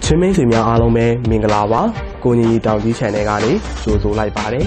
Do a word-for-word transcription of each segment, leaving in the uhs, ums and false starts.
ချင်းမိတ်ဆွေများအားလုံးပဲမင်္ဂလာပါကိုညီတောင်ကြီး channel ကနေကြိုဆိုလိုက်ပါတယ်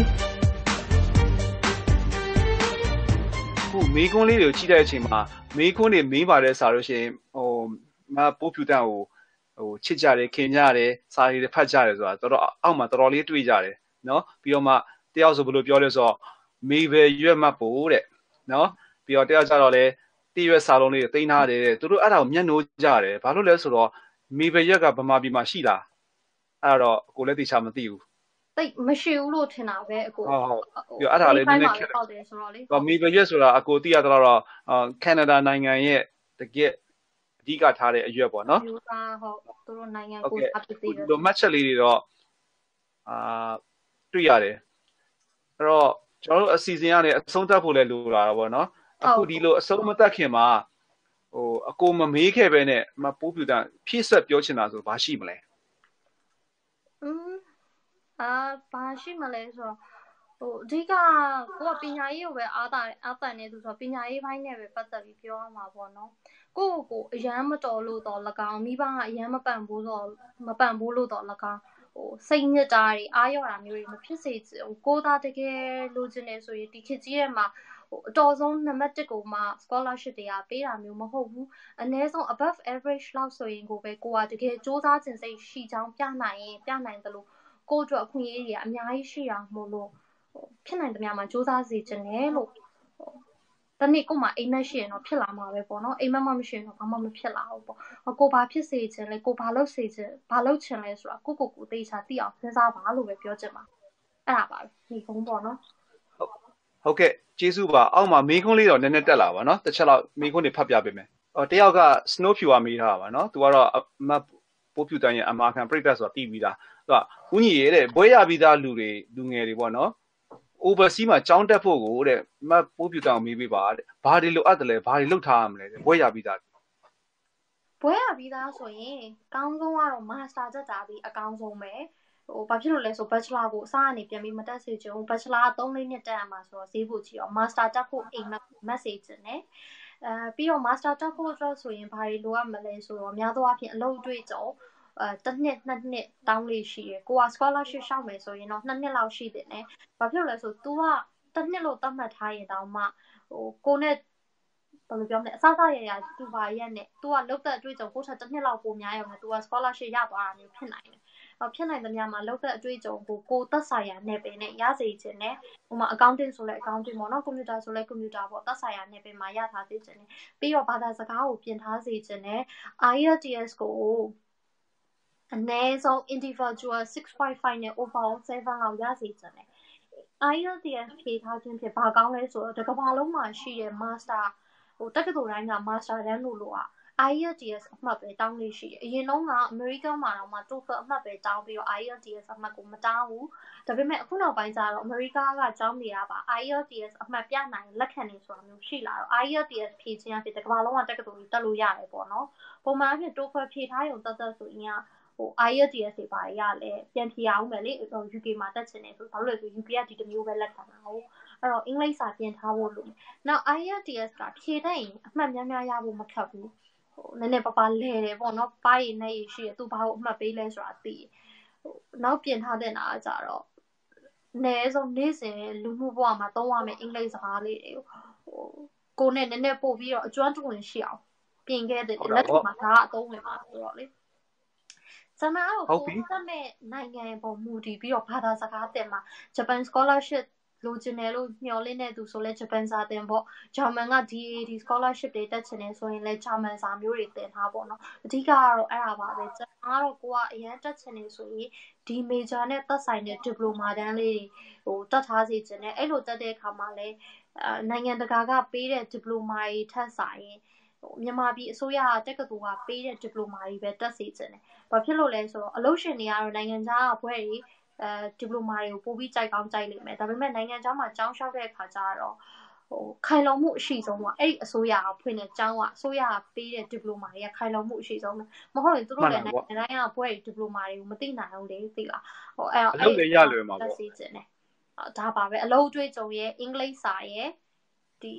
ခုမေကွန်းလေးတွေကိုကြည့်တဲ့အချိန်မှာမေကွန်းတွေမင်းပါတဲ့စာလို့ရှိရင်ဟိုမပိုးဖြူတန့်ကိုဟိုချစ်ကြတယ်ခင်ကြတယ်စာရီတွေဖတ်ကြတယ်ဆိုတာတော်တော်အောက်မှာတော်တော်လေးတွေ့ကြတယ်နော်ပြီးတော့မှတယောက်ဆိုဘယ်လိုပြောလဲဆိုတော့မေပဲရွက်မှတ်ဖို့တဲ့နော်ပြီးတော့တယောက်ကြတော့လေတိရွက်စာလုံးလေးတွေသိမ်းထားတယ်တဲ့သူတို့အဲ့ဒါကိုမျက်နှိုးကြတယ်ဘာလို့လဲဆိုတော့မေပဲရွက်ကဗမာပြည်မှာရှိလားအဲ့တော့ကိုလည်းတိချာမသိဘူးတိတ်မရှိဘူးလို့ထင်တာပဲအကိုဟုတ်ဟုတ်ပြီးတော့အဲ့ဒါလေးနည်းနည်းဟုတ်တယ်ဆိုတော့လေဟောမေပဲရွက်ဆိုတာအကိုသိရတော့တော့ကနေဒါနိုင်ငံရဲ့တကယ်အဓိကထားတဲ့အရွက်ပေါ့နော်မျိုးသားဟုတ်သူတို့နိုင်ငံကိုအဖြစ်သေးတယ်ဒီမှတ်ချက်လေးတွေတော့အာတွေ့ရတယ်အဲ့တော့ကျွန်တော်တို့အစီအစဉ်ကနေအဆုံးသတ်ဖို့လည်းလိုလာတာပေါ့နော်အခုဒီလိုအဆုံးမသတ်ခင်မှာဟိုအကိုမမေးခဲ့ပဲနဲ့မပိုးပြူတန်ဖြည့်ဆက်ပြောချင်တာဆိုဘာရှိမလဲอืมအာဘာရှိမလဲဆိုတော့ဟိုအဓိကကိုကပညာရေးကိုပဲအားတာအားတန်နေသူဆိုတော့ပညာရေးဘိုင်းနဲ့ပဲပတ်သက်ပြီးပြောရမှာပေါ့နော်ကိုကိုကိုအရန်မတော်လို့တော့၎င်းမိဘကအရန်မပန့်ဘူးတော့မပန့်ဘူးလို့တော့၎င်းဟိုစိတ်ညစ်တာတွေအားရောတာမျိုးတွေမဖြစ်စေချင်ဟိုကိုသားတကယ်လိုချင်နေဆိုရင်ဒီခေတ်ကြီးရဲ့မှာဟိုအတော်ဆုံးနံပါတ်တစ်ကိုမှ scholarship တွေကပေးတာမျိုးမဟုတ်ဘူးအနည်းဆုံး above average လောက်ဆိုရင်ကိုပဲကိုကတကယ်စူးစမ်းခြင်းစိတ်ရှိချောင်းပြနိုင်ရင်ပြနိုင်တယ်လို့ကိုအတွက်အခွင့်အရေးတွေအများကြီးရှိအောင်မို့လို့ဖြစ်နိုင်တဲ့များမှာစူးစမ်းစေချင်တယ်လို့တနေ့ကိုမှအိမ်မက်ရှိရင်တော့ဖြစ်လာမှာပဲပေါ့နော်အိမ်မက်မှမရှိရင်တော့ဘာမှမဖြစ်လာဘူးပေါ့ကိုဘာဖြစ်စေချင်လဲကိုဘာလုပ်စေချင်ဘာလုပ်ချင်လဲဆိုတာကိုကိုကိုသိချာသိအောင်စဉ်းစားပါလို့ပဲပြောချင်ပါအဲ့ဒါပါပဲဒီကုန်းပေါ့နော်ဟုတ်ကဲ့ကျေးဇူးပါအောက်မှာမေးခွန်းလေးတော့နည်းနည်းတက်လာပါနော်တစ်ချက်လောက်မေးခွန်းတွေဖတ်ပြပေးမယ်ဟောတယောက်က snow view ကမေးထားပါနော်သူကတော့မပိုးဖြူတန်ရဲ့အမာခံပြိတ္တဆိုတာသိပြီးသားသူကဦးညီရဲ့တဲ့ဘွဲရပြီးသားလူတွေလူငယ်တွေပေါ့နော် overseas မှာကြောင်းတက်ဖို့ကိုတဲ့မပိုးပြူတောင်မေးပေးပါတဲ့ဘာတွေလိုအပ်တယ်လဲဘာတွေလုပ်ထားရမလဲဘွဲရပြီးသားဘွဲရပြီးသားဆိုရင်ကောင်းဆုံးကတော့ master တက်တာပြီးအကောင်းဆုံးပဲဟိုဘာဖြစ်လို့လဲဆို bachelor ကိုအစားအနေပြန်ပြီးမတက်စေချင်ဘူး bachelor က၃နှစ်တက်ရမှာဆိုတော့ဈေးဖို့ကြည့်အောင် master တက်ဖို့အိမ်မက် message နဲ့အဲပြီးတော့ master တက်ဖို့အတွက်ဆိုရင်ဘာတွေလိုအပ်မလဲဆိုတော့အများသောအားဖြင့်အလုပ်အတွေ့အကြုံအဲတစ်နှစ်နှစ်နှစ်တောင်းလေးရှိရယ်ကိုက scholarship ရှောက်မယ်ဆိုရင်တော့နှစ်နှစ်လောက်ရှိတယ်နဲ့ဘာဖြစ်လို့လဲဆို तू ကတစ်နှစ်လို့သတ်မှတ်ထားရင်တောင်မှဟိုကိုနဲ့ဘယ်လိုပြောမလဲအစစရရသူပါရက်နဲ့ तू ကလောက်တဲ့အတွေ့အကြုံကိုထက်တစ်နှစ်လောက်ပိုများရုံနဲ့ तू က scholarship ရသွားတာမျိုးဖြစ်နိုင်တယ်။ဟောဖြစ်နိုင်တဲ့များမှာလောက်တဲ့အတွေ့အကြုံကိုကိုသက်ဆိုင်ရာနဲ့ပဲနဲ့ရစေခြင်းနဲ့ဟိုမှာ accounting ဆိုလဲ accounting ပေါ့နော် computer ဆိုလဲ computer ပေါ့သက်ဆိုင်ရာနဲ့ပဲမှာရထားစေခြင်းနဲ့ပြီးတော့ဘာသာစကားကိုပြင်ထားစေခြင်းနဲ့ I E L T S ကိုအနည်းဆုံး individual six point five နဲ့ overall seven လောက်ရစေခြင်းနဲ့ I E L T S ဖြေထားခြင်းဖြစ်ဘာကောင်းလဲဆိုတော့တစ်ကမ္ဘာလုံးမှာရှိတဲ့ master ဟိုတက္ကသိုလ်တိုင်းက master တန်းလို့လို့อ่ะ I E L T S အမှတ်ပဲတောင်းလို့ရှိတယ်အရင်တော့ကအမေရိကန်မှာတော့မှ TOEFL အမှတ်ပဲတောင်းပြီးတော့ I E L T S အမှတ်ကိုမတောင်းဘူးဒါပေမဲ့အခုနောက်ပိုင်းကျတော့အမေရိကန်ကကျောင်းနေရပါ I E L T S အမှတ်ပြနိုင်လက်ခံနေဆိုတာမျိုးရှိလာတော့ I E L T S ဖြေခြင်းအဖြစ်တစ်ကမ္ဘာလုံးကတက္ကသိုလ်ကြီးတက်လို့ရတယ်ပေါ့နော်ပုံမှန်အဖြစ် TOEFL ဖြေထားရုံတက်တက်ဆိုရင်ကဟို I E L T S တွေပါရလဲပြန်ဖြေအောင်မယ်လေ U K မှာတက်ချင်တယ်ဆိုဘာလို့လဲဆို U K ကဒီတစ်မျိုးပဲလက်ခံတာဟုတ်အဲ့တော့အင်္ဂလိပ်စာပြင်ထားဖို့လိုနောက် I E L T S ကဖြေတတ်ရင်အမှတ်များများရဖို့မခက်ဘူးဟိုနည်းနည်းပပလဲတယ်ပေါ့နော်ပါးရည်နဲ့ရည်ရှိရသူဘာကိုအမှတ်ပေးလဲဆိုတာသိဟိုနောက်ပြင်ထားတဲ့နာကကြတော့အနည်းဆုံးနေ့စဉ်လူမှုဘဝမှာသုံးရမယ့်အင်္ဂလိပ်စကားလေးတွေဟိုကိုနဲ့နည်းနည်းပို့ပြီးတော့အကျွမ်းတဝင်ရှိအောင်ပြင်ခဲ့တဲ့လက်ထက်မှာဒါကအသုံးဝင်ပါဆိုတော့လေဇနာကိုပုံစံမဲ့နိုင်ငံပုံမူတည်ပြီးတော့ဘာသာစကားတင်မှာ Japan scholarship လိုချင်တယ်လို့မျှော်လင့်နေသူဆိုလဲ Japan စာတင်ပေါ့ German က D A D scholarship တွေတက်ချင်တယ်ဆိုရင်လဲ German စာမျိုးတွေတင်ထားပေါ့နော်အဓိကကတော့အဲ့ဒါပါပဲကျွန်တော်ကတော့ကိုကအရင်တက်ချင်နေဆိုရင်ဒီ major နဲ့သက်ဆိုင်တဲ့ diploma တန်းလေးတွေဟိုတက်ထားစီချင်တယ်အဲ့လိုတက်တဲ့အခါမှာလဲအဲနိုင်ငံတကာကပေးတဲ့ diploma တွေထပ်ဆိုင်ရင်မြန်မာပြည်အစိုးရတက္ကသိုလ်ကပေးတဲ့ diploma တွေပဲတက်စေချင်တယ်။ဘာဖြစ်လို့လဲဆိုတော့အလုပ်ရှင်တွေကတော့နိုင်ငံခြားကဘွဲတွေအဲ diploma တွေကိုပို့ပြီးကြိုက်ကောင်းကြိုက်လိမ့်မယ်။ဒါပေမဲ့နိုင်ငံခြားမှာကျောင်းလျှောက်တဲ့အခါကျတော့ဟိုခိုင်လုံမှုအရှိဆုံးကအဲ့အစိုးရကဖွင့်တဲ့ကျောင်းကအစိုးရကပေးတဲ့ diploma တွေကခိုင်လုံမှုအရှိဆုံးပဲ။မဟုတ်ရင်သူတို့လည်းနိုင်ငံတိုင်းကဘွဲတွေ diploma တွေကိုမသိနိုင်ဘူးလေသိလား။ဟိုအဲ့အလုပ်လည်းရလွယ်မှာပေါ့သိချင်တယ်။ဒါပါပဲအလုပ်အတွေ့အကြုံရဲ့အင်္ဂလိပ်စာရဲ့ဒီ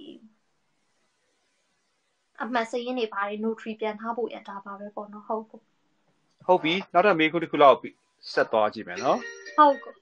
အမှတ်စရင်းတွေပါတယ် notary ပြန်ထားဖို့ရတာပါပဲပေါ့နော်ဟုတ်ဟုတ်ဟုတ်ပြီနောက်ထပ်မေးခွန်းတစ်ခုလောက်ဆက်သွားကြည့်မယ်နော်ဟုတ်ကဲ့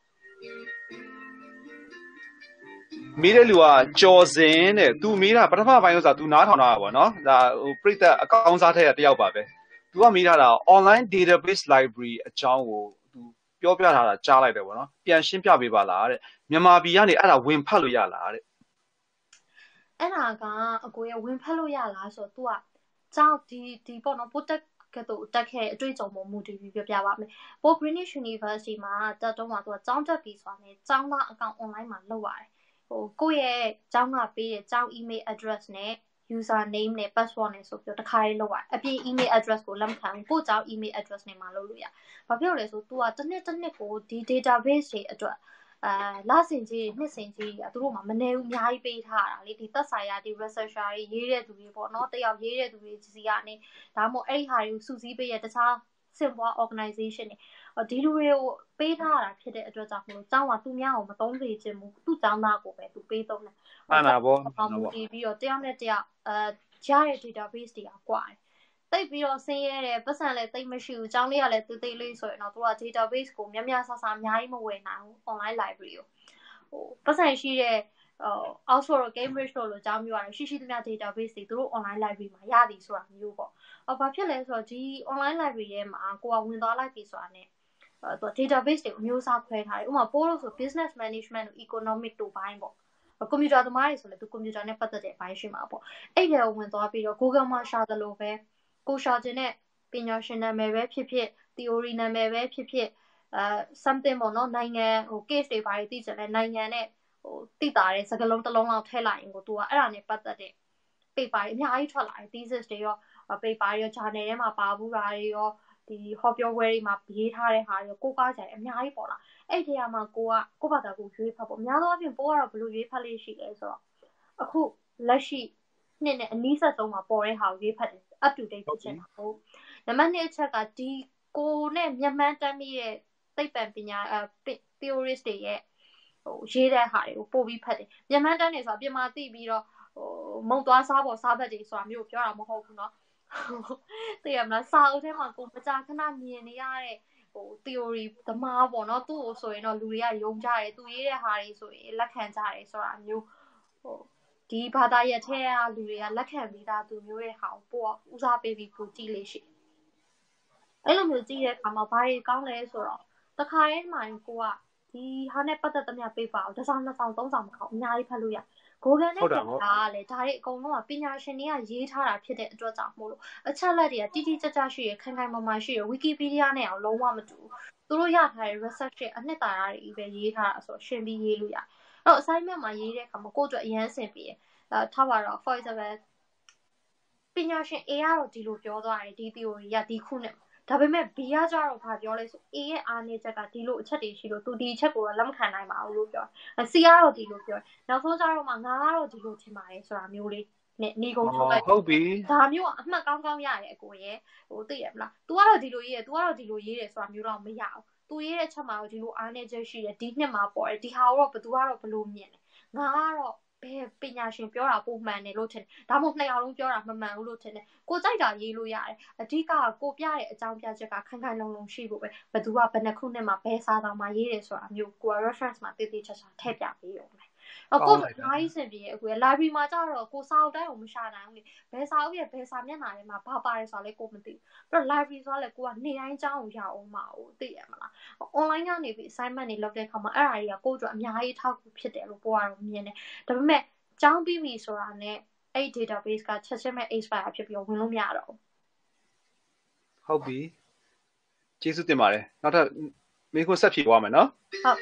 မေးတဲ့လူကကြော်စင်တဲ့ तू မေးတာပထမပိုင်းဥစ္စာ तू နားထောင်တာပါနော်ဒါဟိုပြိသက်အကောင့်စားထက်ကတယောက်ပါပဲ तू ကမေးထားတာ online database library အကြောင်းကို तू ပြောပြထားတာကြားလိုက်တယ်ပေါ့နော်ပြန်ရှင်းပြပေးပါလားတဲ့မြန်မာပြည်ကနေအဲ့ဒါဝင်ဖတ်လို့ရလားတဲ့အဲ့ဒါကအကိုရဝင်ဖတ်လို့ရလားဆိုတော့ तू ကကြောင်းဒီဒီပေါ့နော်ပို့တက်ကဲ့သို့တက်ခဲ့အတွေ့အကြုံပေါ်မူတည်ပြီးပြပြပါမယ်ပို့ Greenwich University မှာတက်တော့မှ तू ကကြောင်းတက်ပြီးဆိုတာနဲ့ကြောင်းသားအကောင့် online မှာလုပ်ရတယ်ဟိုကိုယ့်ရဲ့ကျောင်းကပေးတဲ့ကျောင်း email address နဲ့ user name နဲ့ password နဲ့ဆိုပြီးတော့တစ်ခါလေးလုပ်ရတယ်အပြင် email address ကိုလက်မခံဘူးကိုယ့်ကျောင်း email address နဲ့မှလုပ်လို့ရဘာဖြစ်လို့လဲဆို तू ကတစ်နှစ်တစ်နှစ်ကိုဒီ database တွေအတွက်အာလဆင်ကြီးနှစ်ဆင်ကြီးကသူတို့မှမနေဘူးအများကြီးပေးထားတာလေဒီသက်ဆိုင်ရာဒီ researcher တွေရေးတဲ့သူတွေပေါ့နော်တယောက်ရေးတဲ့သူတွေစီကနေဒါမှမဟုတ်အဲ့ဒီဟာတွေကိုစုစည်းပေးရတခြားစင်ပွား organization တွေဒီလူတွေကိုပေးထားတာဖြစ်တဲ့အတွက်ကြောင့်မလို့ကျောင်းကသူများကိုမသုံးစေချင်ဘူးသူ့ကျောင်းသားကိုပဲသူပေးသုံးတယ်မှန်ပါဗောမှန်ပါဗောဒီပြီးတော့တယောက်နဲ့တယောက်အဲရတဲ့ database တွေကကွာတယ်တိတ်ပြီးတော့ဆင်းရဲတယ်ပတ်စံလည်းတိတ်မရှိဘူးကျောင်းလေးကလည်းတိတ်တိတ်လေးဆိုရင်တော့သူက database ကိုများများဆဆအများကြီးမဝယ်နိုင်ဘူး online library ကိုဟိုပတ်စံရှိတဲ့ဟို Oxford တို့ Cambridge တို့လိုကျောင်းမျိုးရတယ်ရှိရှိသမျှ database တွေသူတို့ online library မှာရသည်ဆိုတာမျိုးပေါ့အော်ဘာဖြစ်လဲဆိုတော့ဒီ online library ထဲမှာကိုကဝင်သွားလိုက်ပြီဆိုတာ ਨੇ အဲသူ database တွေကိုအမျိုးအစားခွဲထားတယ်ဥပမာပို့လို့ဆို business management တို့ economic တို့ဘိုင်းပေါ့ကွန်ပျူတာသမားတွေဆိုလည်းသူကွန်ပျူတာနဲ့ပတ်သက်တဲ့ဘိုင်းရှိမှာပေါ့အဲ့ဒီကိုဝင်သွားပြီးတော့ Google မှာရှာသလိုပဲကိုရှာခြင်းနဲ့ပညာရှင်နာမည်ပဲဖြစ်ဖြစ် theory နာမည်ပဲဖြစ်ဖြစ်အဲ something ပေါ့နော်နိုင်ငံဟို case တွေဘာတွေသိချင်လဲနိုင်ငံနဲ့ဟိုသိတာတဲ့စကားလုံးတစ်လုံးလောက်ထည့်လိုက်ရင်ကိုသူကအဲ့ဒါနဲ့ပတ်သက်တဲ့ paper တွေအများကြီးထွက်လာတယ် thesis တွေရော paper တွေရော journal ထဲမှာပါဘူးတာတွေရောဒီဟောပြောပွဲတွေမှာရေးထားတဲ့ဟာတွေကိုကားကြတယ်အများကြီးပေါ်လာအဲ့ဒီထဲမှာကိုကကိုဘာသာကိုရွေးဖတ်ပေါ့အများသောအားဖြင့်ပိုးကတော့ဘယ်လိုရွေးဖတ်လေးရှိလဲဆိုတော့အခုလက်ရှိနှစ်နဲ့အနည်းဆက်ဆုံးမှာပေါ်တဲ့ဟာကိုရွေးဖတ်တယ် up to date ဖြစ်ချင်တာဟုတ်နံပါတ်နှစ်အချက်ကဒီကိုနဲ့မျက်မှန်းတမ်းမိတဲ့သိပ္ပံပညာအဲ theorist တွေရဲ့ဟိုရေးတဲ့ဟာတွေကိုပို့ပြီးဖတ်တယ်မျက်မှန်းတမ်းနေဆိုတော့ပြင်မာသိပြီးတော့ဟိုမုံသွားစားပေါ်စားဘက်တွေဆိုတာမျိုးပြောတာမဟုတ်ဘူးเนาะသိရမလားစာအုပ်ထဲမှာကိုမကြာခဏမြင်နေရတဲ့ဟို theory သမားပေါ့เนาะသူ့ကိုဆိုရင်တော့လူတွေကယုံကြတယ်သူရေးတဲ့ဟာတွေဆိုရင်လက်ခံကြတယ်ဆိုတာမျိုးဟိုဒီဘာသာရပ်ထဲကလူတွေကလက်ခံပြီးသားသူမျိုးရဲ့ဟာကိုပို့ဦးစားပေးပြီးပို့ကြည့်လေးရှိအဲ့လိုမျိုးကြည့်တဲ့အခါမှာဘာတွေကောင်းလဲဆိုတော့တခါရဲမှန်ကိုကဒီဟာနဲ့ပတ်သက်သမျှ paper ကိုတစ်စောင်နှစ်စောင်သုံးစောင်မကောက်အများကြီးဖတ်လို့ရ Google နဲ့တက်တာကလည်းဒါတွေအကုန်လုံးကပညာရှင်တွေကရေးထားတာဖြစ်တဲ့အတွက်ကြောင့်မို့လို့အချက်လက်တွေကတိတိကျကျရှိရခိုင်ခိုင်မာမာရှိရ Wikipedia နဲ့အောင်လုံးဝမတူဘူးသူတို့ရထားတဲ့ research ရဲ့အနှစ်သာရတွေပဲရေးထားတာဆိုတော့ရှင်းပြီးရေးလို့ရအဲ့တော့ assignment မှာရေးတဲ့အခါမှာကိုယ့်အတွက်အရန်ဆင်ပြေတယ်အဲထားပါတော့ for example ပညာရှင် A ကတော့ဒီလိုပြောသွားတယ်ဒီ theory ကဒီခုနဲ့ဒါပေမဲ့ B ကကြတော့ဘာပြောလဲဆို A ရဲ့အားနည်းချက်ကဒီလိုအချက်တွေရှိလို့သူဒီအချက်ကိုတော့လက်မခံနိုင်ပါဘူးလို့ပြောတယ် C ကတော့ဒီလိုပြောတယ်နောက်ဆုံးကြတော့မှငါကတော့ဒီလိုထင်ပါတယ်ဆိုတာမျိုးလေးနဲ့နေကုန်ထုတ်လိုက်ဟုတ်ပြီဒါမျိုးကအမှတ်ကောင်းကောင်းရတယ်အကိုရဲ့ဟိုသိရမလား तू ကတော့ဒီလိုရေးတယ် तू ကတော့ဒီလိုရေးတယ်ဆိုတာမျိုးတော့မရဘူး तू ရေးတဲ့ချက်မှာတော့ဒီလိုအားနည်းချက်ရှိတယ်ဒီနှစ်မှာပေါ်တယ်ဒီဟာတော့ဘယ်သူကတော့ဘယ်လိုမြင်လဲငါကတော့ဘယ်ပညာရှင်ပြောတာပုံမှန်တယ်လို့ထင်တယ်ဒါမှမဟုတ်နှစ်ယောက်လုံးပြောတာမမှန်ဘူးလို့ထင်တယ်ကိုကြိုက်တာရေးလို့ရတယ်အဓိကကိုပြတဲ့အကြောင်းပြချက်ကခိုင်ခိုင်လုံလုံရှိဖို့ပဲဘယ်သူကဘယ်နှခုနှစ်မှာဘယ်စာတောင်မှာရေးတယ်ဆိုတာမျိုးကို reference မှာတည်တည်ချာချာထည့်ပြပေးရုံပဲအခုအများကြီးစင်ပြေအခု library မှာကျတော့ကိုစာအုပ်တိုင်းကိုမရှာနိုင်ဘူးလေဘယ်စာအုပ်ရဲ့ဘယ်စာမျက်နှာထဲမှာဘာပါတယ်ဆိုတာလဲကိုမသိဘူးပြီးတော့ library ဆိုတော့လေကိုကနေတိုင်းအကြောင်းကိုရအောင်မှာကိုသိရမလား online ကနေပြီး assignment တွေလုပ်တဲ့အခါမှာအဲ့အရာကြီးကကိုအတွက်အများကြီးထောက်ကူဖြစ်တယ်လို့ကိုကတော့မြင်တယ်ဒါပေမဲ့ကျောင်းပြီးပြီဆိုတာနဲ့အဲ့ database ကချက်ချင်းပဲ expire ဖြစ်ပြီးတော့ဝင်လို့မရတော့ဘူးဟုတ်ပြီကျေးဇူးတင်ပါတယ်နောက်ထပ်မေးခွန်းဆက်ဖြေသွားမယ်နော်ဟုတ်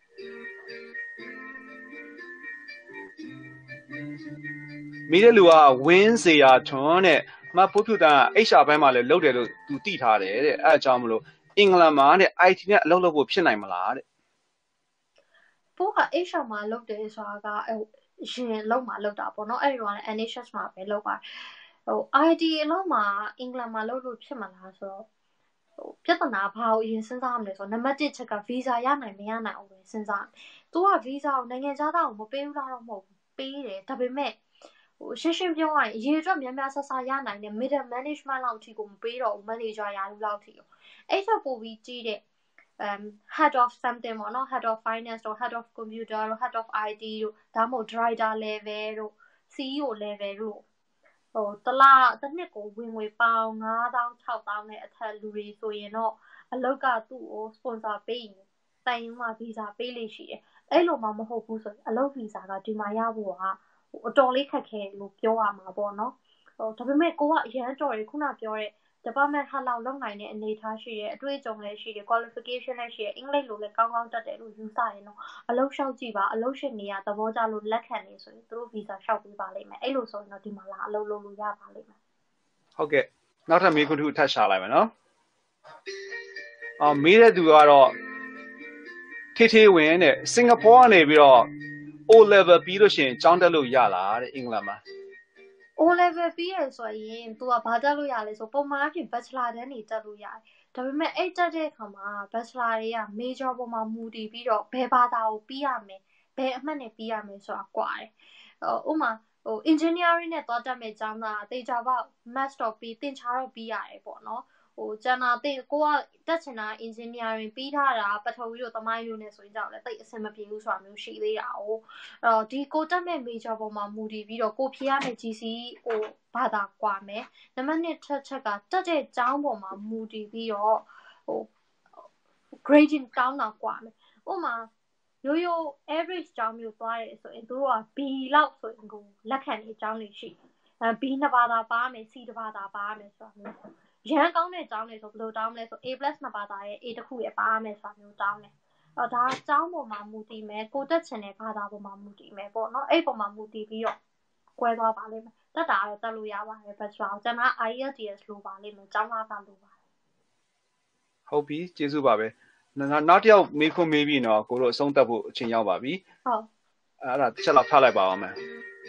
မိတဲ့လူကဝင်းစေရာထွန်းတဲ့မဖိုးဖြူတန်က H R ဘက်မှာလည်းလုပ်တယ်လို့သူသိထားတယ်တဲ့အဲ့အကြောင်းမလို့အင်္ဂလန်မှာတဲ့ I T နဲ့အလုပ်လုပ်ဖို့ဖြစ်နိုင်မလားတဲ့ပို့က H R မှာလုပ်တယ်ဆိုတာကရှင်လုပ်မှာလုပ်တာပေါ့နော်အဲ့ဒီတော့ N H S မှာပဲလုပ်ပါဟို I T အလုပ်မှာအင်္ဂလန်မှာလုပ်လို့ဖြစ်မလားဆိုတော့ဟိုပြဿနာဘာကိုအရင်စဉ်းစားရမလဲဆိုတော့နံပါတ်တစ်ချက်က visa ရနိုင်မရနိုင်အောင်ပဲစဉ်းစားသူက visa ကိုနိုင်ငံခြားသားကိုမပေးဘူးလားတော့မဟုတ်ဘူးပေးတယ်ဒါပေမဲ့ဟိုရှင်းရှင်းပြောရရင်ရေအတွက်များများဆဆရနိုင်တဲ့ middle management လောက်ထိကိုမပေးတော့ဘူး manager ရာထူးလောက်ထိကိုအဲ့ထက်ပိုပြီးကြီးတဲ့ um head of something ပေါ့နော် head of finance တို့ head of computer တို့ head of I T တို့ဒါမှမဟုတ် director level တို့ C E O level တို့ဟိုတလားတစ်နှစ်ကိုဝင်ငွေပေါင်၅သောင်း၆သောင်းနဲ့အထက်လူတွေဆိုရင်တော့အလောက်ကသူ့ကို sponsor ပေးရင်တိုင်မှာ visa ပေးလို့ရှိတယ်အဲ့လိုမှမဟုတ်ဘူးဆိုရင်အလုပ် visa ကဒီမှာရဖို့ကဟိုအတော်လေးခက်ခဲလို့ပြောရမှာပေါ့နော်ဟိုဒါပေမဲ့ကိုကအရန်တော်တယ်ခုနပြောတဲ့ department head လောက်လုပ်နိုင်တဲ့အနေထားရှိရဲ့အတွေ့အကြုံလည်းရှိတယ် qualification လည်းရှိရဲ့အင်္ဂလိပ်လိုလည်းကောင်းကောင်းတတ်တယ်လို့ယူဆရင်တော့အလုပ်လျှောက်ကြည့်ပါအလုပ်ရှင်တွေကသဘောကျလို့လက်ခံနေဆိုရင်သူတို့ visa လျှောက်ပေးပါလိမ့်မယ်အဲ့လိုဆိုရင်တော့ဒီမှာလာအလုပ်လုပ်လို့ရပါလိမ့်မယ်ဟုတ်ကဲ့နောက်ထပ်မေးခွန်းတစ်ခုထပ်ရှာလိုက်မယ်နော်အော်မေးတဲ့သူကတော့ထေထေဝင်တဲ့စင်ကာပူကနေပြီးတော့ O level ပြီးလို့ရှိရင်ကျောင်းတက်လို့ရလားတဲ့အင်္ဂလန်မှာ O level ပြီးရဆိုရင် तू ကဘာတက်လို့ရလဲဆိုပုံမှန်အဖြစ် bachelor တန်းနေတက်လို့ရတယ်ဒါပေမဲ့အဲ့တက်တဲ့အခါမှာ bachelor တွေက major ပေါ်မှာမူတည်ပြီးတော့ဘယ်ဘာသာကိုပြီးရမယ်ဘယ်အမှတ်နဲ့ပြီးရမယ်ဆိုတာကွာတယ်ဟိုဥမာဟို engineering နဲ့သွားတက်မဲ့ကျောင်းသားတေချာပေါက် math တော့ပြီးသင်ချာတော့ပြီးရတယ်ပေါ့နော်ဟိုကျန်တာတင်ကိုကတက်ချင်တာ engineering ပြီးထားတာပထဝီတို့သမိုင်းတို့နဲ့ဆိုရင်ကြောက်လဲတိတ်အဆင်မပြေဘူးဆိုတာမျိုးရှိသေးတာ哦အဲ့တော့ဒီကိုတက်မဲ့ major ပေါ်မှာမူတည်ပြီးတော့ကိုဖြေရမယ့် G C E ဟိုဘာသာကွာမယ်နံပါတ်နှစ်ထက်ချက်ကတက်တဲ့ကျောင်းပေါ်မှာမူတည်ပြီးတော့ဟို grading တောင်းတာကွာမယ်ဥမာရိုးရိုး average ကျောင်းမျိုးသွားရဲဆိုရင်တို့က B လောက်ဆိုရင်ကိုလက်ခံနေကျောင်းတွေရှိအဲ B နှစ်ဘာသာပါမယ် C တစ်ဘာသာပါမယ်ဆိုတာမျိုးရန်ကောင်းတဲ့ကျောင်းတွေဆိုဘယ်လိုတောင်းလဲဆို A+ နှစ်ဘာသာရဲ့ A တစ်ခုရဲ့ပါမယ်ဆိုတာမျိုးတောင်းတယ်အော်ဒါကျောင်းပေါ်မှာမူတည်မယ်ကိုတက်ချင်တဲ့ဘာသာပေါ်မှာမူတည်မယ်ပေါ့နော်အဲ့ပေါ်မှာမူတည်ပြီးတော့ကွဲသွားပါလိမ့်မယ်တက်တာတော့တက်လို့ရပါတယ် bachelor ကိုကျွန်တော် I E L T S လိုပါလိမ့်မယ်ကျောင်းသားကလိုပါတယ်ဟုတ်ပြီကျေးဇူးပါပဲနောက်တစ်ယောက်မေးခွန်းမေးပြီးတော့ကိုတို့အဆုံးသတ်ဖို့အချိန်ရောက်ပါပြီဟုတ်အဲ့ဒါတစ်ချက်လောက်ထားလိုက်ပါအောင်မယ်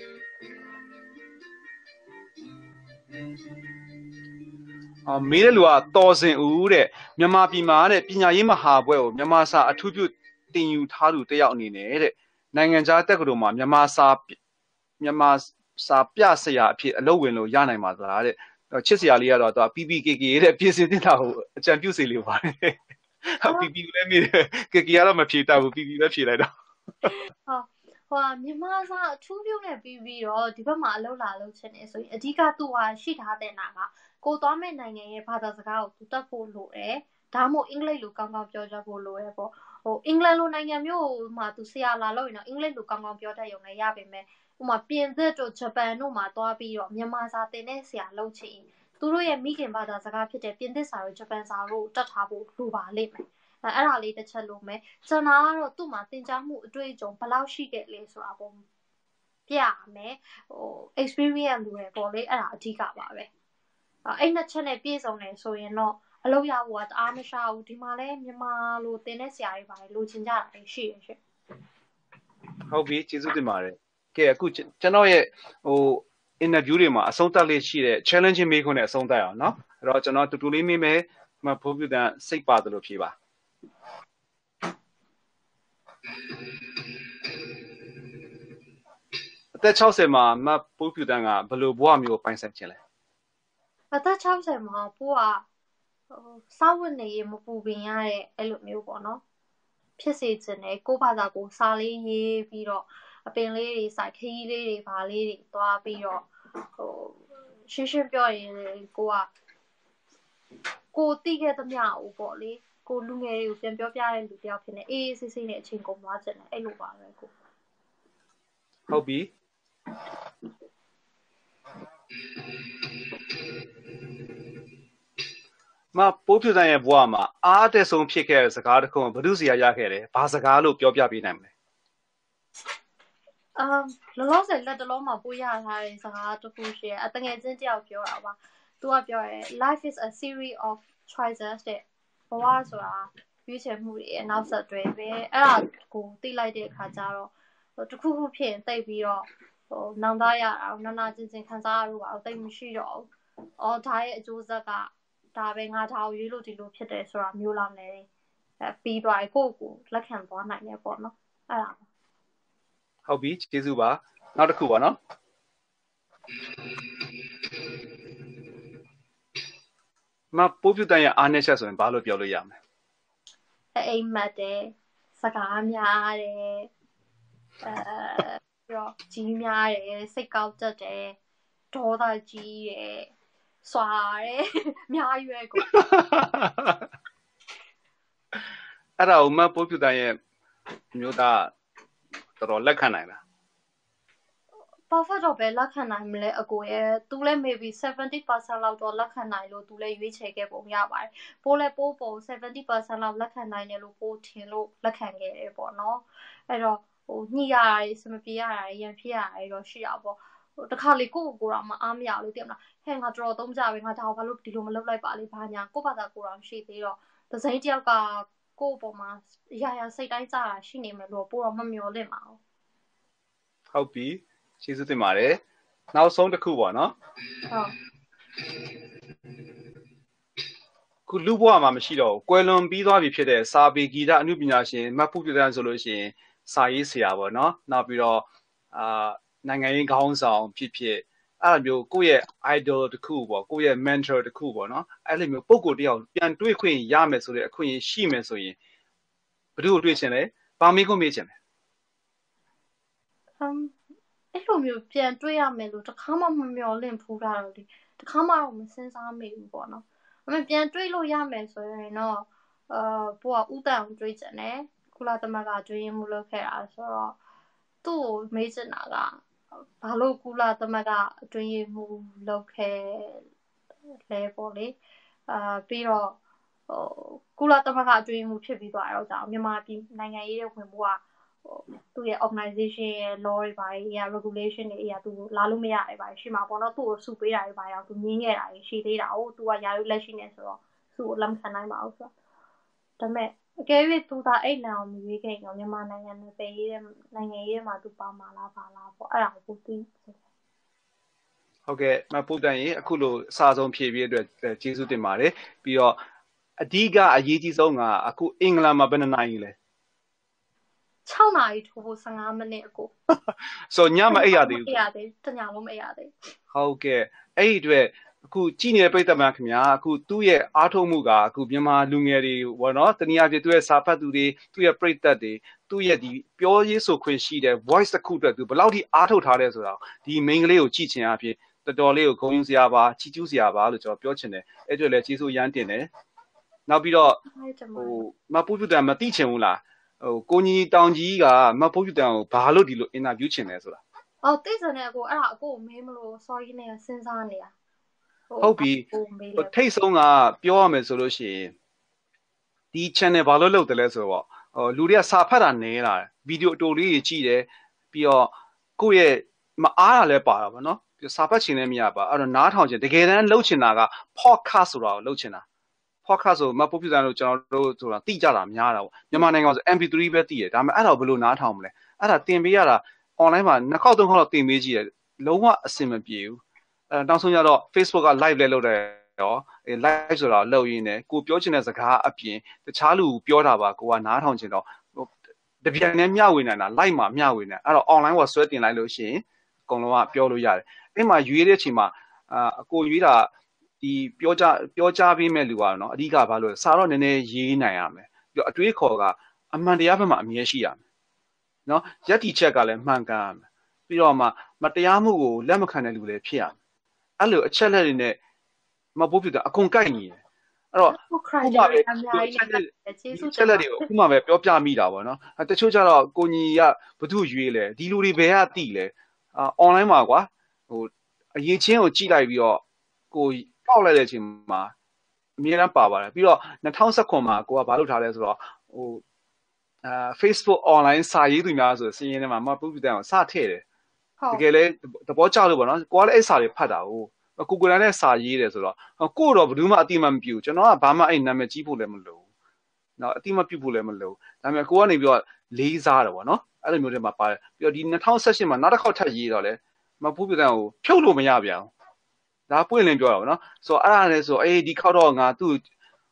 အော်မေးတဲ့လူကတော်စင်ဦးတဲ့မြန်မာပြည်မှာတဲ့ပညာရေးမဟာဘွဲ့ကိုမြန်မာစာအထူးပြုတင်ယူထားသူတယောက်အနေနဲ့တဲ့နိုင်ငံခြားတက္ကသိုလ်မှာမြန်မာစာမြန်မာစာပြဆရာအဖြစ်အလုပ်ဝင်လို့ရနိုင်ပါသလားတဲ့ချစ်စရာလေးကတော့သူက P P K K တဲ့ပြင်ဆင်တင်တာကိုအကြံပြုစေလိုပါတယ်ဟုတ် P P လည်းမေးတယ် K K ကတော့မဖြေတတ်ဘူး P P ပဲဖြေလိုက်တော့ဟုတ်ဟိုမြန်မာစာအထူးပြုနဲ့ပြီးပြီးတော့ဒီဘက်မှာအလုပ်လာလုပ်ချင်နေဆိုရင်အဓိကသူ့ဟာရှိထားတဲ့နာကကိုသွားမဲ့နိုင်ငံရဲ့ဘာသာစကားကိုသူတတ်ဖို့လိုတယ်ဒါမှမဟုတ်အင်္ဂလိပ်လိုကောင်းကောင်းပြောကြဖို့လိုရပေါ့ဟိုအင်္ဂလန်လိုနိုင်ငံမျိုးမှာသူဆရာလာလို့ရင်တော့အင်္ဂလိပ်လိုကောင်းကောင်းပြောတတ်ရုံနဲ့ရပါမယ်ဥမာပြင်သစ်တို့ဂျပန်တို့မှာသွားပြီးတော့မြန်မာစာသင်တဲ့ဆရာလုပ်ချင်သူတို့ရဲ့မိခင်ဘာသာစကားဖြစ်တဲ့ပြင်သစ်စာတို့ဂျပန်စာတို့တတ်ထားဖို့လိုပါလိမ့်မယ်အဲအဲ့ဒါလေးတစ်ချက်လို့မယ်ကျွန်တော်ကတော့သူ့မှာသင်ကြားမှုအတွေ့အကြုံဘယ်လောက်ရှိခဲ့လဲဆိုတာပေါ့ပြရမယ်ဟို experience လိုရပေါ့လေအဲ့ဒါအဓိကပါပဲအဲ့နှစ်ချက်နဲ့ပြည့်စုံတယ်ဆိုရင်တော့အလုပ်ရဖို့ကတအားမရှာဘူးဒီမှာလဲမြန်မာလိုသင်တဲ့ဆရာတွေပါတယ်လိုချင်ကြတာရှိရရှင့်ဟုတ်ပြီကျေးဇူးတင်ပါတယ်ကဲအခုကျွန်တော်ရဲ့ဟို interview တွေမှာအဆုံးသတ်လေးရှိတဲ့ challenging မေးခွန်းနဲ့အဆုံးသတ်အောင်เนาะအဲ့တော့ကျွန်တော်တူတူလေးမေးမယ်မဖိုးပြတန်စိတ်ပါတယ်လို့ဖြေပါအသက်၆၀မှာမဖိုးပြတန်ကဘယ်လိုဘဝမျိုးပိုင်ဆိုင်ခြင်းလဲအသက်၆၀မှာပိုးကဟိုစောက်ဝတ်နေရမပူပင်ရတဲ့အဲ့လိုမျိုးပေါ့နော်ဖြစ်စေချင်တယ်ကိုယ့်ဘာသာကိုစာလေးရေးပြီးတော့အပင်လေးတွေစိုက်ခရီးလေးတွေဘာလေးတွေသွားပြီးတော့ဟိုရှင်းရှင်းပြောရင်ကိုကကိုတိခဲ့သမျှဦးပေါ့လေကိုလူငယ်တွေကိုပြန်ပြောပြတဲ့လူတယောက်ဖြစ်နေအေးအေးဆေးဆေးနဲ့အချိန်ကုန်သွားချင်တယ်အဲ့လိုပါပဲကိုဟုတ်ပြီမပိုးဖြူတန်ရဲ့ဘဝမှာအားအသက်ဆုံးဖြစ်ခဲ့တဲ့စကားတစ်ခုဘယ်သူစီရရခဲ့တယ်ဘာစကားလို့ပြောပြပေးနိုင်မလဲအမ်လောလောဆယ်လက်တလုံးမှာပို့ရထားတဲ့စကားတစ်ခုရှိတယ်အတငယ်ချင်းတယောက်ပြောတာပါသူကပြောရဲ life is a series of choices တဲ့ဘဝဆိုတာရွေးချယ်မှုတွေရဲ့နောက်ဆက်တွဲပဲအဲ့ဒါကိုသိလိုက်တဲ့အခါကျတော့ဟိုတစ်ခုခုဖြစ်ရင်တိတ်ပြီးတော့ဟိုနောင်တရအောင်နာနာကျင်ကျင်ခံစားရလို့ပါတိတ်မရှိတော့ဘူးအော်ဒါရဲ့အကျိုးဆက်ကဒါပဲငါဒါကိုရွေးလို့ဒီလိုဖြစ်တယ်ဆိုတာမျိုးလောက်နေအဲပြီးသွားရင်ကိုယ့်ကိုလက်ခံသွားနိုင်တယ်ပေါ့နော်အဲ့ဒါဟုတ်ပြီကျေးဇူးပါနောက်တစ်ခုပါနော်မပိုးပြတဲ့အားနဲ့ချက်ဆိုရင်ဘာလို့ပြောလို့ရမလဲအိမ်မက်တယ်စကားများတယ်အဲပြီးတော့ကြီးများတယ်စိတ်ကောက်တတ်တယ်ဒေါသကြီးတယ်စွာတယ်များရွယ်ကိုအဲ့ဒါကိုမပိုးပြတဲ့မျိုးသားတော်တော်လက်ခံနိုင်လားဘာဖတ်တော့ပဲလက်ခံနိုင်မလဲအကိုရဲ့သူလည်း maybe seventy percent လောက်တော့လက်ခံနိုင်လို့သူလည်းရွေးချယ်ခဲ့ပုံရပါတယ်ပိုးလည်းပိုးပုံ seventy percent လောက်လက်ခံနိုင်တယ်လို့ပိုးထင်လို့လက်ခံခဲ့တယ်ပေါ့နော်အဲ့တော့ဟိုညှိရတာစမပြေရတာရန်ဖြစ်ရတာတော့ရှိရပေါ့ဟိုတခါလေကိုကိုကိုတော့မအားမရလို့သိမလားဟဲ့ငါတော်တော်သုံးကြပဲငါဒါဘာလို့ဒီလိုမလုပ်လိုက်ပါလေဘာညာကိုဘာသာကိုတော့ရှိသေးတော့ဒဇိန်တယောက်ကကိုပေါ်မှာရရစိတ်တိုင်းကြတာရှိနေမယ်လို့ပိုးတော့မမျောလင့်ပါဘူးဟုတ်ပြီကျေးဇူးတင်ပါတယ်နောက်ဆုံးတစ်ခုပေါ့နော်ဟုတ်ခုလူဘဝမှာမရှိတော့ဘူးကွယ်လွန်ပြီးသွားပြီဖြစ်တဲ့စာပေဂီတအမှုပညာရှင်မတ်ဖူးပြတဲ့ဆိုလို့ရှိရင်စာရေးဆရာပေါ့နော်နောက်ပြီးတော့အာနိုင်ငံရေးခေါင်းဆောင်ဖြစ်ဖြစ်အဲ့လိုမျိုးကိုယ့်ရဲ့ idol တစ်ခုပေါ့ကိုယ့်ရဲ့ mentor တစ်ခုပေါ့နော်အဲ့လိုမျိုးပုံကိုတယောက်ပြန်တွေးခွင့်ရမယ်ဆိုတဲ့အခွင့်အရေးရှိမယ်ဆိုရင်ဘယ်သူ့ကိုတွေးချင်လဲဘာမေးခွင့်မေးချင်လဲဟမ်အဲ့လိုမျိုးပြန်တွေးရမယ်လို့တခါမှမမျှော်လင့်ဘူးတာတော့ဒီတခါမှတော့မစင်စားမိဘူးပေါ့နော်အမေပြန်တွေးလို့ရမယ်ဆိုရင်တော့အာပိုကဥတန်တွေးချင်တယ်ကုလသမဂ္ဂကျွေးမှုလုပ်ခဲ့တာဆိုတော့သူ့ကိုမေးချင်တာကဘာလို့ကုလသမဂ္ဂအတွင်းရေးမှုလုပ်ခဲ့လဲပေါ့လေအာပြီးတော့ဟိုကုလသမဂ္ဂအတွင်းရေးမှုဖြစ်ပြီးသွားတော့ကြောင့်မြန်မာပြည်နိုင်ငံရေးရဲ့ဝင်မှုကသူ့ရဲ့ organization ရဲ့ law တွေပါတွေ regulation တွေအရာသူလာလို့မရတယ်ပါရှိမှာပေါ့နော်သူ့ကိုစုပေးတာတွေပါရောသူငင်းခဲ့တာတွေရှိသေးတာဟုတ်သူကယာရုလက်ရှိနေဆိုတော့သူ့ကိုလက်မခံနိုင်ပါဘူးဆိုတော့ဒါပေမဲ့အကယ်၍သူသာအဲ့လန်အောင်မြည်ခဲ့ရင်မြန်မာနိုင်ငံနဲ့ပြည်ရေးနိုင်ငံရေးမှာသူပါမှာလားပါလားပေါ့အဲ့ဒါကိုသိဟုတ်ကဲ့မပူတန်ရေအခုလိုအစားဆုံးဖြည့်ပြီးအတွက်ကျေးဇူးတင်ပါတယ်ပြီးတော့အဓိကအရေးကြီးဆုံးကအခုအင်္ဂလန်မှာဘယ်နှစ်နိုင်လဲ၆နာရီထိုးဖို့၁၅မိနစ်အကိုဆိုညမအိပ်ရသေးဘူးအိပ်ရသေးတညလုံးမအိပ်ရသေးဟုတ်ကဲ့အဲ့ဒီအတွက်အခုကြည်နေတဲ့ပြည်သက်များခင်ဗျာအခုသူ့ရဲ့အားထုတ်မှုကအခုမြန်မာလူငယ်တွေဘောနော်တနည်းအားဖြင့်သူ့ရဲ့စာဖတ်သူတွေသူ့ရဲ့ပြည်သက်တွေသူ့ရဲ့ဒီပြောရေးဆိုခွင့်ရှိတဲ့ voice တစ်ခုအတွက်သူဘယ်လောက်ထိအားထုတ်ထားလဲဆိုတာဒီ main ကလေးကိုကြည့်ချင်အဖြစ်တော်တော်လေးကိုဂုဏ်ယူစရာပါချီးကျူးစရာပါလို့ကျွန်တော်ပြောချင်တယ်အဲ့အတွက်လည်းကျေးဇူးရမ်းတင်တယ်နောက်ပြီးတော့ဟိုမပူးပြတယ်မသိချင်ဘူးလားဟိုကိုကြီးတောင်ကြီးကမပူးပြတယ်ကိုဘာလို့ဒီလို interview ချင်လဲဆိုတာအော်သိစံနေအကိုအဲ့ဒါအကိုကိုမေးမလို့ sorry နဲ့စဉ်းစားနေတာဟုတ်ပြီထိတ်ဆုံးကပြောရမယ်ဆိုလို့ရှိရင်ဒီ channel ဘာလို့လုပ်တယ်လဲဆိုတော့ဟိုလူတွေကစာဖတ်တာနဲလာဗီဒီယိုအတူလေးကြီးကြည့်တယ်ပြီးတော့ကိုယ့်ရဲ့မအားတာလည်းပါတာပေါ့နော်ပြီးစာဖတ်ချင်လည်းမရပါအဲ့တော့နားထောင်ချင်တကယ်တမ်းလုပ်ချင်တာက podcast ဆိုတာကိုလုပ်ချင်တာ podcast ဆိုမပို့ပြတယ်လို့ကျွန်တော်တို့ဆိုတာတိကြတာများတာပေါ့မြန်မာနိုင်ငံဆို M P three ပဲတိတယ်ဒါပေမဲ့အဲ့တော့ဘယ်လိုနားထောင်မလဲအဲ့ဒါတင်ပေးရတာ online မှာနှစ်ခေါက်သုံးခေါက်တော့တင်ပေးကြည့်တယ်လုံးဝအဆင်မပြေဘူးအဲနောက်ဆုံးကျတော့ Facebook က live လဲလုပ်တယ်ရော live ဆိုတာလုပ်ရင်းနဲ့ကိုပြောချင်တဲ့စကားအပြင်တခြားလူပြောတာပါကိုကနားထောင်ချင်တော့တပြိုင်တည်းမျှဝေနိုင်တာ live မှာမျှဝေနိုင်အဲ့တော့ online ကဆွဲတင်လိုက်လို့ရှိရင်အကုန်လုံးကပြောလို့ရတယ်အဲ့မှာရွေးတဲ့အချိန်မှာအာအကိုရွေးတာဒီပြောကြပြောကြပေးမဲ့လူကတော့နော်အဓိကဘာလို့စာတော့နည်းနည်းရေးနိုင်ရမယ်ပြီးတော့အတွေးခေါ်ကအမှန်တရားဘက်မှာအမြဲရှိရမယ်နော်ရက်တီချက်ကလည်းမှန်ကန်ရမယ်ပြီးတော့မှမတရားမှုကိုလက်မခံတဲ့လူလည်းဖြစ်ရမယ်အဲ့လိုအချက်လက်တွေနဲ့မပိုးပြတဲ့အကုန်ကိုက်နေတယ်အဲ့တော့ခုမှပဲချက်လက်တွေကိုခုမှပဲပြောပြမိတာပေါ့နော်တချို့ကျတော့ကိုကြီးကဘသူ့ရွေးလဲဒီလူတွေဘယ်ကတိလဲအာ online မှာကွာဟိုအရေးချင်းကိုကြည့်လိုက်ပြီးတော့ကိုပေါက်လိုက်တဲ့အချိန်မှာအမြဲတမ်းပါပါတယ်ပြီးတော့၂၀၁၇မှာကိုကဘာလုပ်ထားလဲဆိုတော့ဟိုအာ Facebook online စာရေးသူများဆိုစရင်းထဲမှာမပူပြတဲ့အောင်စထည့်တယ်တကယ်လဲသဘောကျလို့ပေါ့နော်ကိုကလည်းအဲ့စာတွေဖတ်တာကိုကိုကိုယ်တိုင်လည်းစာရေးတယ်ဆိုတော့ကိုတော့ဘယ်သူမှအတိမမပြုဘူးကျွန်တော်ကဘာမှအဲ့နာမည်ကြီးဖို့လည်းမလိုဘူးเนาะအတိမပြုဖို့လည်းမလိုဘူးဒါပေမဲ့ကိုကနေပြီးတော့လေးစားတယ်ပေါ့နော်အဲ့လိုမျိုးတွေမှာပါတယ်ပြီးတော့ဒီ၂၀၁၈မှာနောက်တစ်ခေါက်ထပ်ရေးတော့လဲမပူပြတဲ့ကိုဖြုတ်လို့မရပြန်ဘူးဒါပွင့်လင်းပြောတာပေါ့နော်ဆိုတော့အဲ့ဒါလည်းဆိုအေးဒီခေါက်တော့ငါသူ့ဟ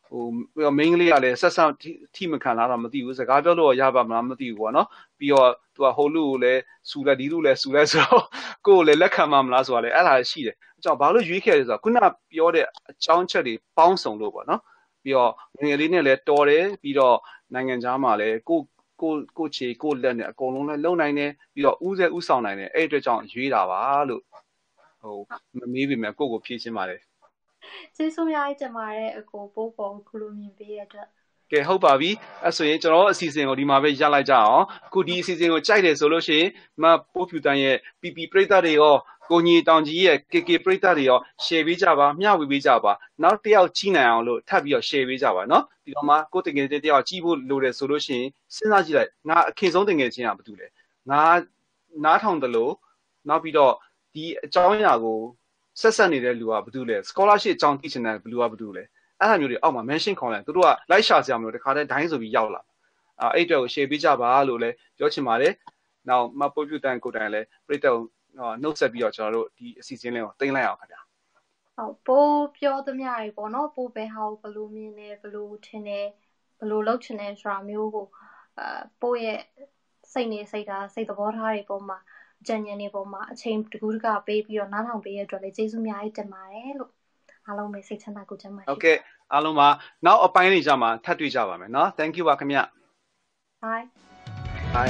ဟိုမင်းကလေးကလည်းဆက်ဆက်ထိမခံလာတာမသိဘူးစကားပြောလို့ရပါမလားမသိဘူးပေါ့နော်ပြီးတော့သူကဟိုလူကိုလည်းစူလိုက်ဒီလူလည်းစူလိုက်ဆိုတော့ကိုယ်လည်းလက်ခံမှာမလားဆိုတာလည်းအဲ့ဒါရှိတယ်အကြောင်းဘာလို့ရွေးခဲ့လဲဆိုတော့ခုနပြောတဲ့အကြောင်းချက်တွေပေါင်းစုံလို့ပေါ့နော်ပြီးတော့ငွေလေးနဲ့လည်းတော်တယ်ပြီးတော့နိုင်ငံခြားမှာလည်းကိုကိုကိုချေကိုလက်နဲ့အကုန်လုံးလည်းလုံနိုင်တယ်ပြီးတော့ဥစဲဥဆောင်နိုင်တယ်အဲ့အတွက်ကြောင့်ရွေးတာပါလို့ဟိုမမေးပြီမဲ့ကိုကိုဖြေရှင်းပါတယ်ကျေးဇူးများတင်ပါတယ်အကိုပိုးပေါ်ခုလိုမြင်ပေးရတဲ့ကဲဟုတ်ပါပြီအဲ့ဆိုရင်ကျွန်တော်အစီအစဉ်ကိုဒီမှာပဲရပ်လိုက်ကြအောင်ခုဒီအစီအစဉ်ကိုကြိုက်တယ်ဆိုလို့ရှိရင်မပိုးဖြူတန်းရဲ့ ပီ ပီ ပရိသတ်တွေရောကိုညီတောင်ကြီးရဲ့ ကေ ကေ ပရိသတ်တွေရော share ပေးကြပါမျှဝေပေးကြပါနောက်တစ်ယောက်ကြီးနိုင်အောင်လို့ထပ်ပြီးတော့ share ပေးကြပါเนาะဒီတော့မှကိုတကယ်တယောက်ကြီးဖို့လိုတယ်ဆိုလို့ရှိရင်စဉ်းစားကြည့်လိုက်ငါအခင်ဆုံးတကယ်ချင်းကဘာတူလဲငါနားထောင်တယ်လို့နောက်ပြီးတော့ဒီအကြောင်းအရာကိုဆက်ဆက်နေတဲ့လူကဘာတူလဲ scholarship အကြောင်းသိချင်တဲ့ဘလူကဘာတူလဲအဲ့လိုမျိုးတွေအောက်မှာ mention ခေါ်လိုက်သူတို့က like ရှာစရာမလိုတခါတည်းဒိုင်းဆိုပြီးရောက်လာအဲ့အတွက်ကို share ပေးကြပါလို့လည်းပြောချင်ပါတယ်နောက်မပို့ပြတန်ကိုတိုင်လည်းပြည့်တော့နှုတ်ဆက်ပြီးတော့ကျွန်တော်တို့ဒီအစီအစဉ်လေးကိုတင်လိုက်အောင်ခင်ဗျာဟုတ်ပိုးပြောသမျှတွေပေါ့နော်ပိုးပဲဟာဘလူးမြင်နေဘလူးထင်နေဘလူးလောက်ချင်နေဆိုတာမျိုးကိုအာပိုးရဲ့စိတ်နေစိတ်ဓာတ်စိတ်သဘောထားတွေပုံမှာကြံညံနေပုံမှာအချိန်တကူးတကပေးပြီးတော့နားထောင်ပေးရတဲ့အတွက်လည်းကျေးဇူးအများကြီးတင်ပါတယ်လို့အားလုံးပဲစိတ်ချမ်းသာကိုကျမ်းပါရှိဟုတ်ကဲ့အားလုံးပါနောက်အပိုင်းလေးကြမှာထပ်တွေ့ကြပါမယ်เนาะ thank you ပါခင်ဗျ bye bye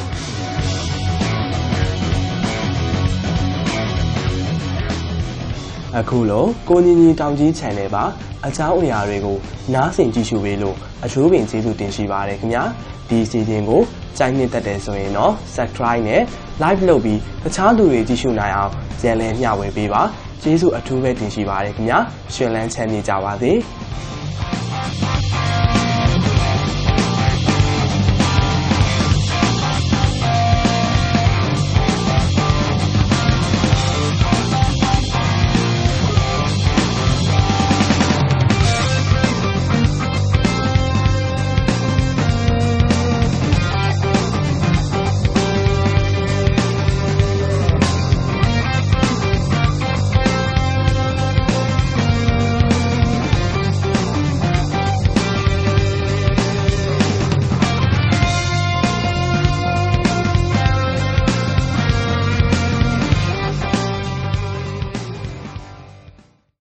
အခုလိုကိုညီညီတောင်ကြီး channel ပါအကြောင်းအရာတွေကိုနားဆင်ကြည့်ရှုပေးလို့အထူးပင်ကျေးဇူးတင်ရှိပါတယ်ခင်ဗျာဒီစီစဉ်ကိုကြိုက်နှစ်သက်တယ်ဆိုရင်တော့ subscribe နဲ့ like လုပ်ပြီးတခြားလူတွေကြည့်ရှုနိုင်အောင်ကြံလည်မျှဝေပေးပါကျေးဇူးအထူးပဲတင်ရှိပါတယ်ခင်ဗျာရှင်လန်းချမ်းမြေ့ကြပါစေ